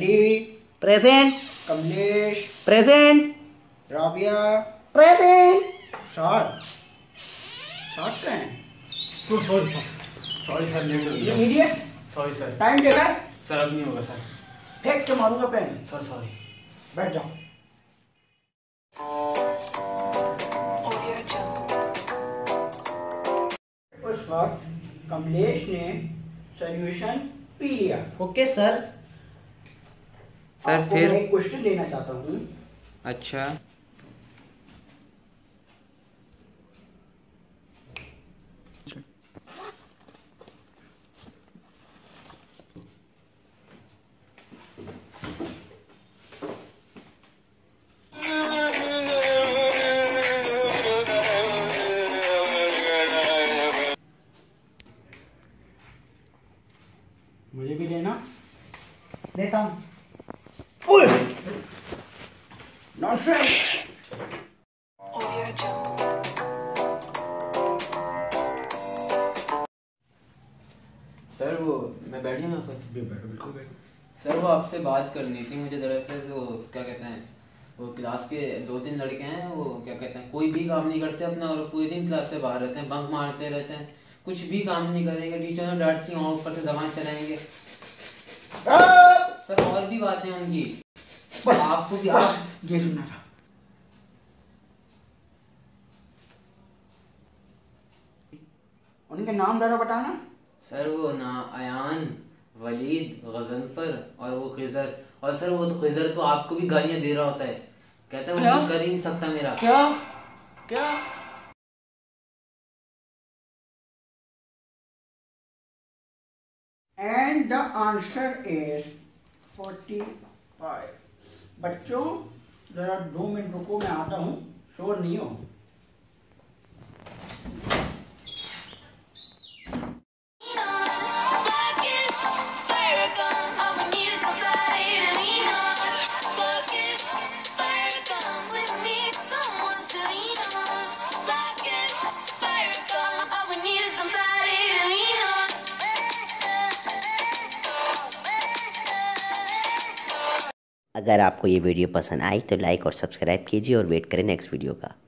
सैडी present. Kamlesh present. Rabia present. Saad Saad का है। Sorry sir, sorry sir, late हो गया। Immediate sorry sir. टाइम देखा है? सर अब नहीं होगा सर। फेंक के मारूंगा पेन। Sir sorry. बैठ जाओ। उस वक्त कमलेश ने सॉल्यूशन पी लिया। Okay sir. सर आपको फिर? मैं एक क्वेश्चन देना चाहता हूँ। अच्छा, मुझे भी देना। देता हूँ। नॉनसेंस। सर वो मैं बैठी हूँ यहाँ पर। बैठो, बिल्कुल बैठो। सर वो आपसे बात करनी थी मुझे। दरअसल जो क्या कहते हैं, वो क्लास के 2-3 लड़के हैं, वो क्या कहते हैं कोई भी काम नहीं करते अपना, और पूरे दिन क्लास से बाहर रहते हैं, बंक मारते रहते हैं, कुछ भी काम नहीं करेंगे, टीचर ने डांटती हैं और ऊपर से जबान चलाएंगे। सर और भी बातें उनकी। बस आपको भी बस ये सुनना था। उनके नाम जरा बताना। सर वो ना अयान, वलीद, गजनफर और वो खिजर। और सर वो तो खिजर तो आपको भी गालियां दे रहा होता है, कहता है वो कुछ कर ही नहीं सकता मेरा। क्या क्या? And the answer is 45। बच्चों जरा 2 मिनट रुको, मैं आता हूँ, शोर नहीं हो। अगर आपको ये वीडियो पसंद आई तो लाइक और सब्सक्राइब कीजिए और वेट करें नेक्स्ट वीडियो का।